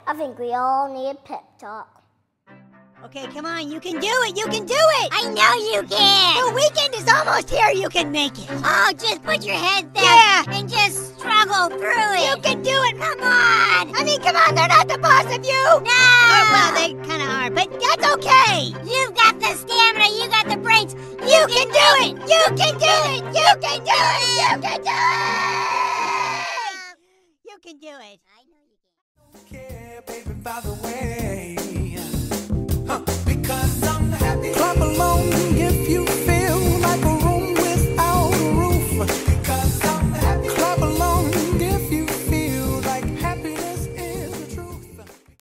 I think we all need a pep talk. Okay, come on, you can do it, you can do it! I know you can! The weekend is almost here, you can make it! Oh, just put your head down and just struggle through it! You can do it! Come on! I mean, come on, they're not the boss of you! No! Oh, well, they kind of are, but that's okay! You've got the stamina, you got the brains! You can do it! You can do it! You can do it! You can do it! You can do it! I know you can. Yeah, baby, by the way.